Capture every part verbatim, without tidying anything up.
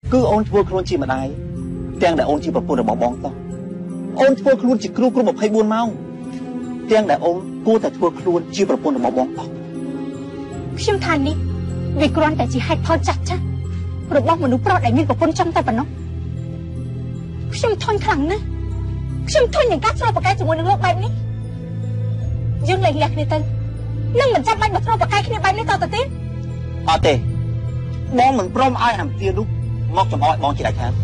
គឺអូនធ្វើខ្លួនជាម្ដាយទាំងដែលអូនជាប្រពន្ធរបស់បងតោះអូនធ្វើខ្លួនជាគ្រូគ្រប់ម្ភៃបួនម៉ោងទាំងដែលអូនគួរតែធ្វើខ្លួនជាប្រពន្ធរបស់បងតោះខ្ញុំថានេះវាគ្រាន់តែជាហេតុផលចាស់ចាស់របស់មនុស្សប្រុសដែលមានប្រពន្ធចង់តែប៉ុណ្ណោះខ្ញុំធន់ខ្លាំងណាស់ខ្ញុំធន់នឹងការឆ្លោះប្រកែកជាមួយនឹងលោកបែបនេះយើងលែងលះគ្នាទៅនឹងមិនចាំបាច់មកឆ្លោះប្រកែកគ្នាបែបនេះតទៅទៀតអត់ទេបងមិនព្រមឲ្យអាមទានោះមកចំអកបងជាដាច់ខាត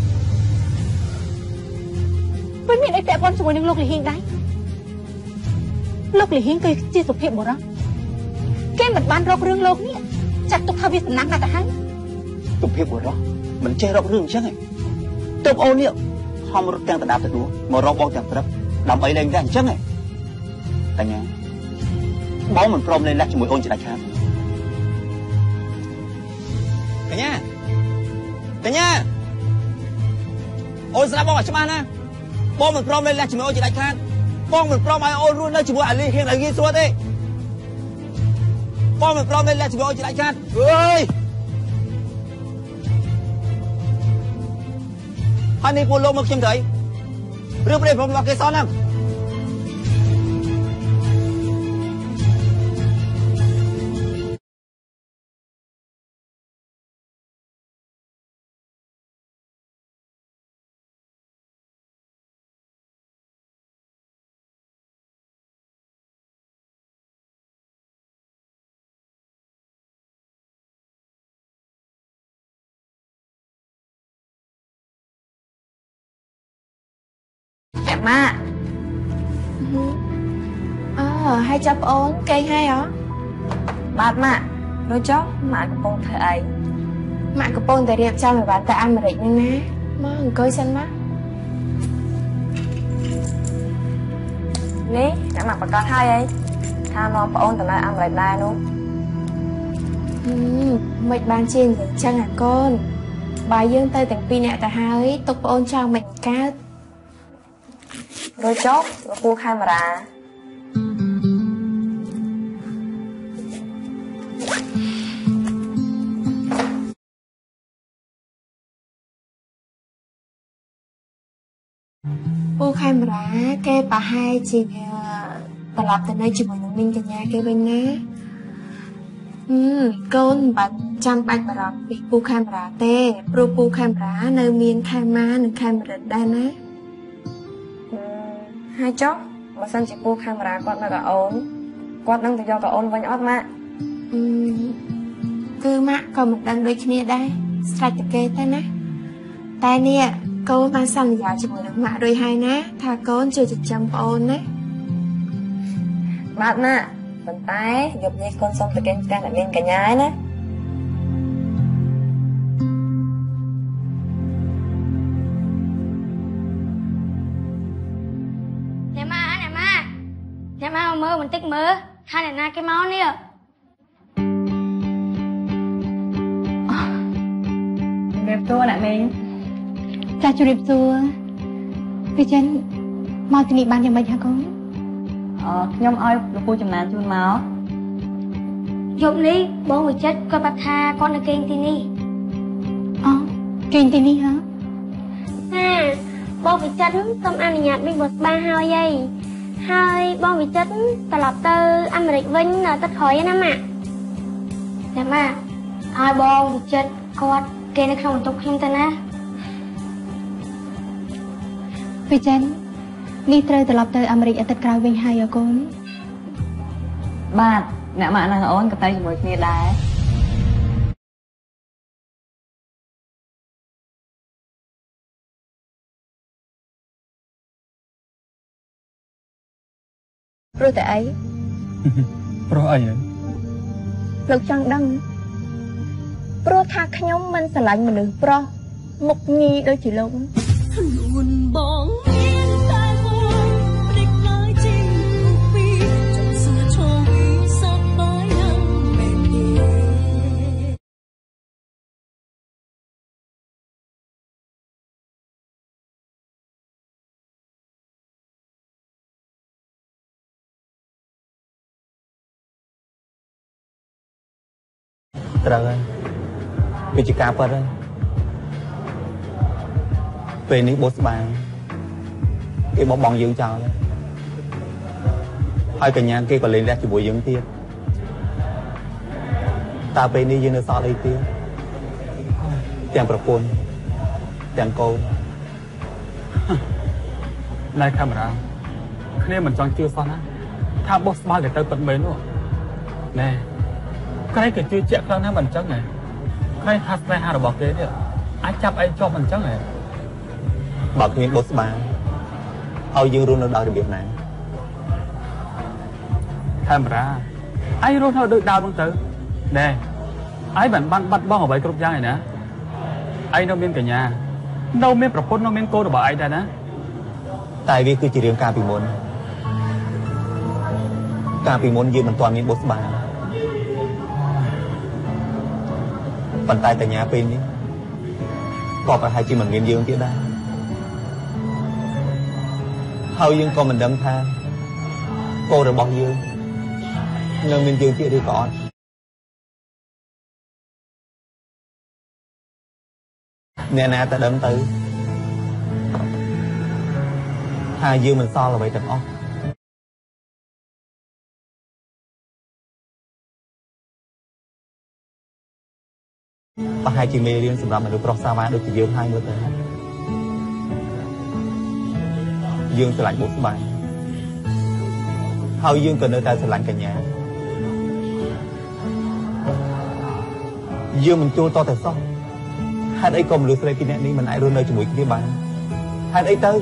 មិនមានអីពាក់ព័ន្ធជាមួយនឹងលោកលីហៀងដែរលោកលីហៀងគឺជាសុភាពបុរសគេមិនបានរករឿងលោកនេះចាត់ទុកថាវាសំណាងណាស់ទៅហើយសុភាពបុរសមិនចេះរករឿងអញ្ចឹងឯងទើបអូននេះហំរត់ទាំងដដាបទៅដួលមករកបងទាំងព្រឹកដើម្បីលេងតែអញ្ចឹងឯងកញ្ញាបងមិនព្រមលេងលះជាមួយអូនជាដាច់ខាតកញ្ញាកញ្ញាអូនស្ដាប់បងឲ្យច្បាស់ណាបងមិនព្រមលេងលះជាមួយអូនជាដាច់ខាតបងមិនព្រមឲ្យអូនរស់នៅជាមួយអាលីហៀងឲ្យងាយស្រួលទេបងមិនព្រមលេងលះជាមួយអូនជាដាច់ខាតអើយហើយនេះពួកលោកមកខ្ញុំទៅអីរឿងប្រេះព្រមរបស់គេសោះណាម៉ាក់អើហើយចាប់ប្អូនកេងហើយហ៎បាទម៉ាក់រួចចុះម៉ាក់កំពុងធ្វើអីម៉ាក់កំពុងតែរៀបចំឲ្យបានទៅអាមេរិកហ្នឹងណាមកអង្គុយសិនមកនេះអ្នកម៉ាក់ប្រកាសហើយអីថានាំប្អូនទៅនៅអាមេរិកដែរនោះមិនបានជានិយាយចឹងអាកូនបើយើងទៅទាំងពីរអ្នកទៅហើយទុកប្អូនចង់មិនកើតrồi chốt rồi cua camera cua camera cái bà hai chị bà lập từ đây chụp một mình cả nhà cái bên ná ừ con bà chăm bạch bà lập bị cua camera tê pro cua camera nơi miền camera nơi camera đây ná hai chó mà sao chị cua camera con mà cả ổn con đang tự do cả ổn với nhót mà cứ mà còn một đang đôi kia đây sạch kê tay nè tay nè cô mang sang giờ chỉ một đứa mạ đôi hai ná tha con chưa chụp chăm ổn đấy bạn nè bàn tay gặp như con xong tự kênh ta là bên cả nhái nè mau mơ mình tích mơ hai này na cái máu nè đẹp tua nè mình cha chú đẹp tua vì chân mau thì bạn nhà mình hả con ờ nhom ơi lục cô chùm nàn chun máu dụng đi bố người chết coi bạc tha con là kênh tì ni ờ kênh tì ni hả à bố người chết tâm ăn nhạt mình bật ba hai giây hai bon bị chết ta lập từ Americ Vinh là tất khỏi á mà nè mà hai bon bị chết con kia nó không tục không ta nè vì chân đi chơi ta lập từ Americ ở tất cả Vinh hai ở con bạn nè mà nàng ổn cái tay một kia đá rồi tại ấy pro ấy lực chân đăng pro tha nhóm mình sẽ lạnh mình được pro một nhi đôi chỉ luôn trời ơi vì chỉ cả phần ơi ពេលនេះបោះស្បាគេបោះបង់យើងចោលហើយកញ្ញាគេក៏លេងរះជាមួយយើងទៀតតើពេលនេះយើងនៅសល់អីទៀតទាំងប្រពន្ធទាំងកូនណែកាមេរ៉ាគ្នាមិនចង់ជឿសោះណាថាបោះស្បាគេទៅពិតមែននោះណែក្រែងក៏ជឿជាក់ខ្លាំងណាស់មិនអញ្ចឹងហ៎ក្រែងថាស្នេហារបស់គេនេះអាចចាប់ឯងជាប់មិនអញ្ចឹងហ៎បើគ្មានបោះស្បាឲ្យយើងរស់នៅដោយរបៀបណាកាមេរ៉ាឯងរស់នៅដូចដើមហ្នឹងទៅណែឯងមិនបានបាត់បង់អ្វីគ្រប់យ៉ាងឯណាឯងនៅមានកញ្ញានៅមានប្រពន្ធនៅមានកូនរបស់ឯងដែរណាតែវាគឺជារឿងការពីមុនការពីមុនយើងមិនទាន់មានបុស្បាប៉ុន្តែកញ្ញាពេលនេះក៏ប្រហែលជាមិនមានយើងទៀតដែរហើយយើងក៏មិនដឹងថាកូនរបស់យើងនៅមានយើងទៀតឬក៏អត់អ្នកណាតែដឹងទៅថាយើងមិនសល់អ្វីទាំងអស់ប្រហែលជាមេរៀនសម្រាប់មនុស្សប្រុសសាវ៉ាដូចជាយើងហើយមើលទៅយើងស្រឡាញ់បុស្បាហើយយើងក៏នៅតែស្រឡាញ់កញ្ញាយើងមិនចូលតតែសោះហេតុអីក៏មនុស្សស្រីពីរនាក់នេះមិនអាចរស់នៅជាមួយគ្នាបានហេតុអីទៅ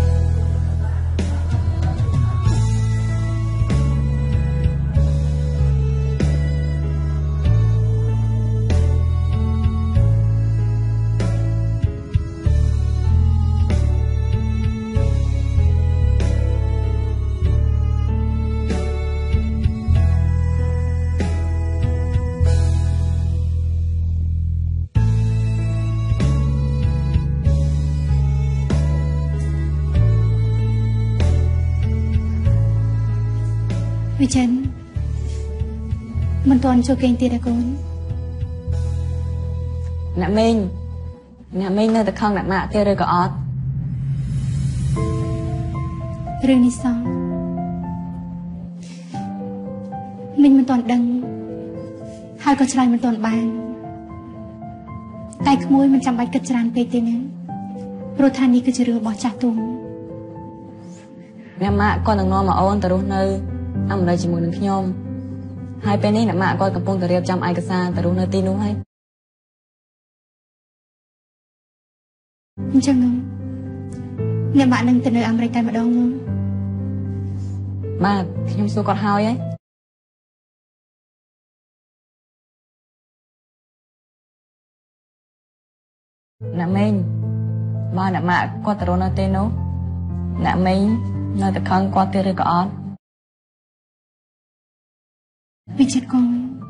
វិចិនមិនទាន់ចូលគេងទៀតទេកូនអ្នកមេងអ្នកមេងនៅតែខឹងអ្នកម៉ាក់ទៀតឬក៏អត់រឿងនេះសោះមីងមិនទាន់ដឹងហើយក៏ឆ្លើយមិនទាន់បានតែក្មួយមិនចាំបាច់គិតច្រើនពេកទេណាព្រោះថានេះគឺជារឿងរបស់ចាស់ទុំអ្នកម៉ាក់គាត់នឹងនាំមកអូនទៅរស់នៅអមនៅជាមួយនឹងខ្ញុំហើយពេលនេះអ្នកម៉ាក់គាត់កំពុងតែរៀបចំឯកសារទៅរស់នៅទីនោះហើយអញ្ចឹងអ្នកម៉ាក់នឹងទៅនៅអាមេរិកតែម្ដងនោះបាទខ្ញុំសួរគាត់ហើយហើយអ្នកមេងបើអ្នកម៉ាក់គាត់ទៅរស់នៅទីនោះអ្នកមេងនៅតែខឹងគាត់ទៀតឬក៏អត់វិចិត្រកូន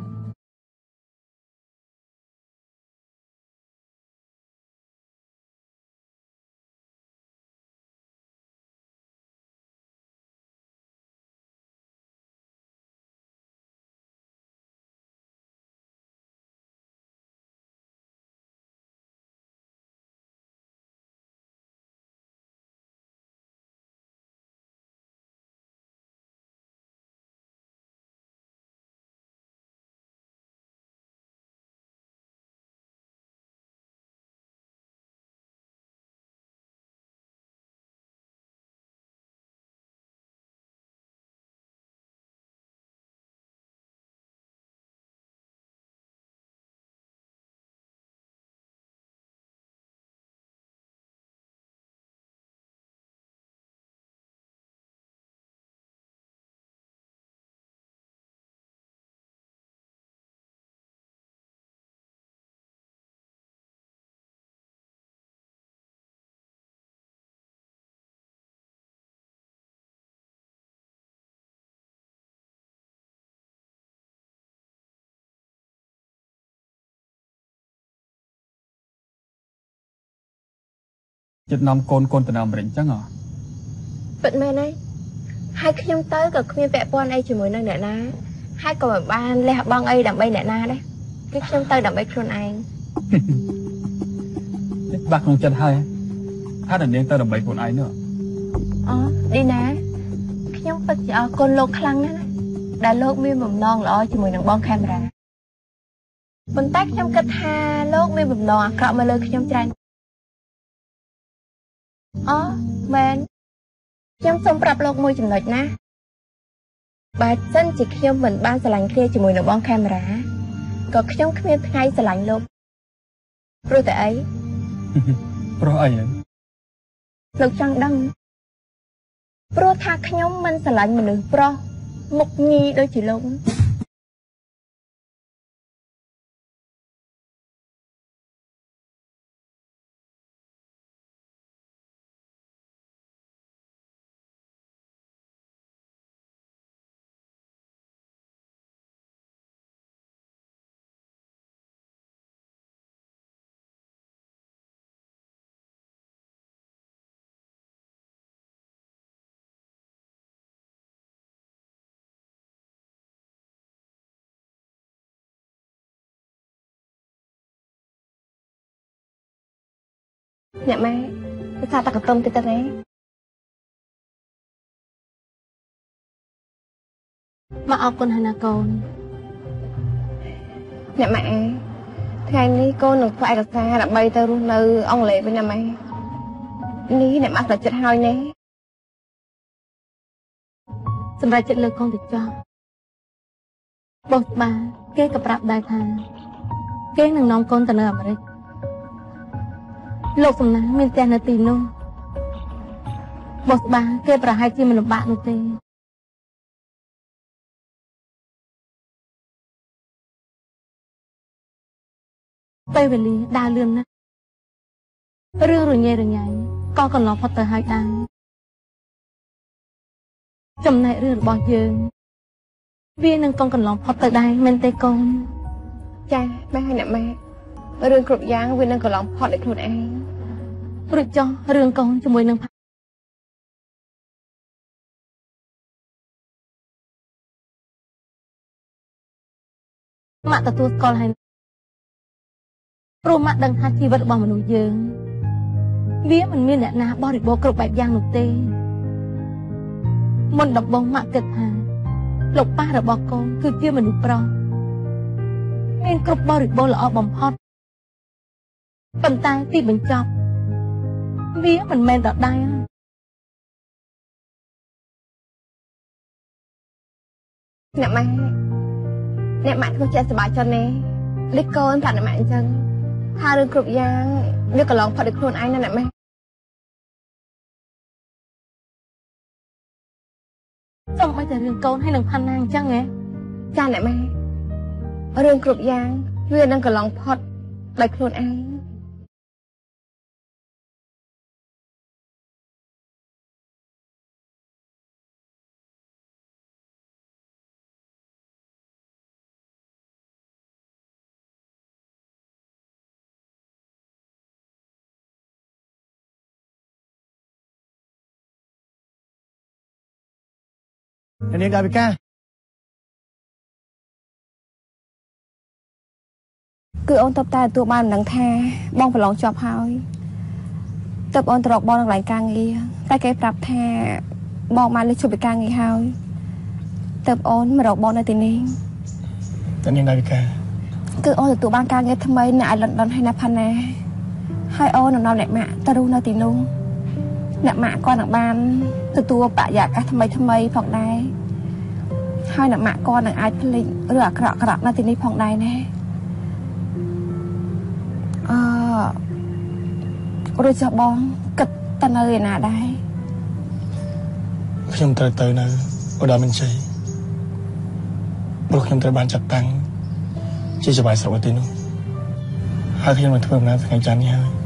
ចិត្តនាំកូនកូនទៅនៅអាមេរិកអញ្ចឹងហ៎ពិតមែនហើយហើយខ្ញុំទៅក៏គ្មានពាក់ព័ន្ធអីជាមួយនឹងអ្នកណាហើយក៏មិនបានលះបង់អីដើម្បីអ្នកណាដែរគឺខ្ញុំទៅដើម្បីខ្លួនឯងបាក់ក្នុងចិត្តហើយថាតែនាងទៅដើម្បីខ្លួនឯងនោះអូឌីណាខ្ញុំពិតជាអរគុណលោកខ្លាំងណាស់ណាដែលលោកមានបំណងល្អជាមួយនឹងបងខេមរាប៉ុន្តែខ្ញុំគិតថាលោកមានបំណងអាក្រក់មកលើខ្ញុំច្រើនអូមែនខ្ញុំសូមប្រាប់លោកមួយចំណុចណាបើសិនជាខ្ញុំមិនបានស្រឡាញ់គ្នាជាមួយនឹងបងខេមរាក៏ខ្ញុំគ្មានថ្ងៃស្រឡាញ់លោកព្រោះតែអីព្រោះអីហ្នឹងលោកចង់ដឹងព្រោះថាខ្ញុំមិនស្រឡាញ់មនុស្សប្រុសមុខញីដូចជាលោកអ្នកម៉ែទៅសាតាកតុំតិចទៅណាមកអរគុណហើយណាកូនអ្នកម៉ែថ្ងៃនេះកូននឹងធ្វើឯកសារដើម្បីទៅរស់នៅអង់គ្លេសវិញណាម៉ែនេះអ្នកម៉ែប្រចិត្តហើយណាសម្រាប់ចិត្តលើកូនទៅចោះបោះបាគេក៏ប្រាប់ដែរថាគេនឹងនាំកូនទៅនៅអាមេរិកលោកសំណាងមានផ្ទះនៅទីនោះបោះបាគេប្រហែលជាមិនលំបាកនោះទេពេលវេលាដើរលឿនណាស់រឿងរញ៉េរញ៉ៃក៏កន្លងផុតទៅហើយដែរចំណែករឿងរបស់យើងវានឹងកងកន្លងផុតទៅដែរមែនទេកូនចាម៉ែហើយអ្នកម៉ែរឿងគ្រប់យ៉ាងវានឹងកន្លងផុតដោយខ្លួនឯងរួចចុះរឿងកូនជាមួយនឹងម៉ាក់ទទួលស្គាល់ហើយព្រោះម៉ាក់ដឹងថាជីវិតរបស់មនុស្សយើងវាមិនមានអ្នកណាបរិបូរណ៍គ្រប់បែបយ៉ាងនោះទេមុនដំបូងម៉ាក់គិតថាលោកប៉ារបស់កូនគឺជាមនុស្សប្រុសមានគ្រប់បរិបូរណ៍ល្អបំផុតប៉ុន្តែទីបញ្ចប់វាមិនមែនដដែលអ្នកម៉ែអ្នកម៉ាក់ធ្វើជាសប្បាយចិត្តណាដូចកូនប្រាប់អ្នកម៉ាក់អញ្ចឹងថារឿងគ្រប់យ៉ាងវាកន្លងផុតដោយខ្លួនឯងណាអ្នកម៉ែសូម្បីតែរឿងកូនហើយនឹងផាន់ណាអញ្ចឹងហ៎ចាអ្នកម៉ែរឿងគ្រប់យ៉ាងវានឹងកន្លងផុតដោយខ្លួនឯងនាងកាវិកាគឺអូនតបតែទទួលបានដឹងថាបងប្រឡងជាប់ហើយតបអូនទៅរកបងនៅកន្លែងការងារតែគេប្រាប់ថាបងបានលើកជប់ពីការងារហើយតបអូនមករកបងនៅទីនេះតើនាងកាវិកាគឺអូនទទួលបានការងារថ្មីនៅឯលន់ដុនហើយណាផាណាហើយអូននឹងនាំអ្នកម៉ាក់ទៅរស់នៅទីនោះអ្នកម៉ាក់គាត់នឹងបានទទួលបរិយាកាសថ្មីថ្មីផងដែរហើយអ្នកម៉ាក់គាត់នឹងអាចភ្លេចឬអាក្រក់ក្រក់នៅទីនេះផងដែរណាអឺរួចចុះបងគិតទៅនៅឯណាដែរខ្ញុំត្រូវទៅនៅឧត្តមជ័យព្រោះខ្ញុំត្រូវបានចាត់តាំងជាចៅស្រុកទីនោះហើយខ្ញុំនឹងធ្វើដំណើរថ្ងៃច័ន្ទនេះហើយ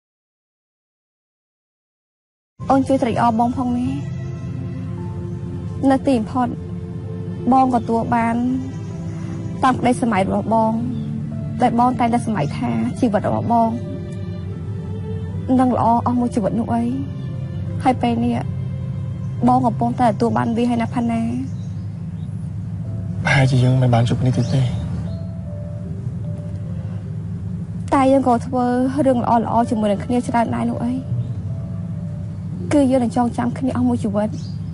អូនជួយត្រេកអរបងផងណានៅទីបំផុតបងក៏ទទួលបានតាមក្តីសម័យរបស់បងតែបងតែតែសម័យថាជីវិតរបស់បងនឹងល្អអស់មួយជីវិតនោះអីហើយពេលនេះបងកំពុងតែទទួលបានវាហើយណាផាណាប្រហែលជាយើងមិនបានជួបគ្នាទេទេតែយើងក៏ធ្វើរឿងល្អល្អជាមួយនឹងគ្នាច្រើនដែរនោះអីគឺយើងនឹងចងចាំគ្នាអស់មួយជីវិត